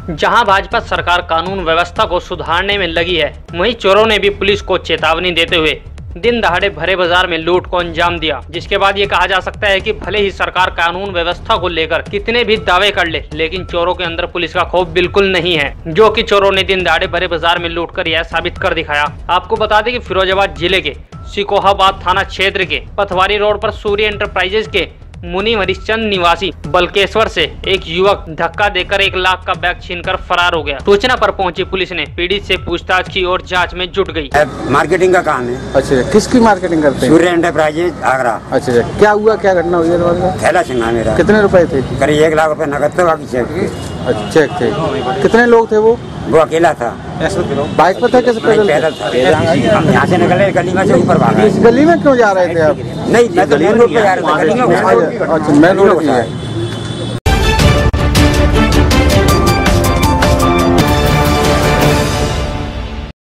जहां भाजपा सरकार कानून व्यवस्था को सुधारने में लगी है, वहीं चोरों ने भी पुलिस को चेतावनी देते हुए दिन दहाड़े भरे बाजार में लूट को अंजाम दिया। जिसके बाद ये कहा जा सकता है कि भले ही सरकार कानून व्यवस्था को लेकर कितने भी दावे कर ले, लेकिन चोरों के अंदर पुलिस का खौफ बिल्कुल नहीं है, जो कि चोरों ने दिन दहाड़े भरे बाजार में लूट कर यह साबित कर दिखाया। आपको बता दें कि फिरोजाबाद जिले के सिकोहाबाद थाना क्षेत्र के पथवारी रोड पर सूर्य एंटरप्राइजेज के मुनि हरिश्चंद निवासी बलकेश्वर से एक युवक धक्का देकर 1 लाख का बैग छीनकर फरार हो गया। सूचना पर पहुंची पुलिस ने पीड़ित से पूछताछ की और जांच में जुट गई। मार्केटिंग का काम है। अच्छा, किसकी मार्केटिंग करते हैं? सूर्य एंटरप्राइजेज आगरा। अच्छा, क्या हुआ, क्या घटना हुई है? थैला छिना मेरा। कितने रुपए थे? करीब 1 लाख रुपए नकद थे, बाकी चेक थे। अच्छा, चेक थे। कितने लोग थे वो? अकेला था। बाइक पर था? कैसे पैदल था? हम यहाँ से निकले, गली में से ऊपर भागा। इस गली में क्यों जा रहे थे आप? नहीं, मैं तो मेन रोड पे जा रहा था। अच्छा, मेन रोड पे।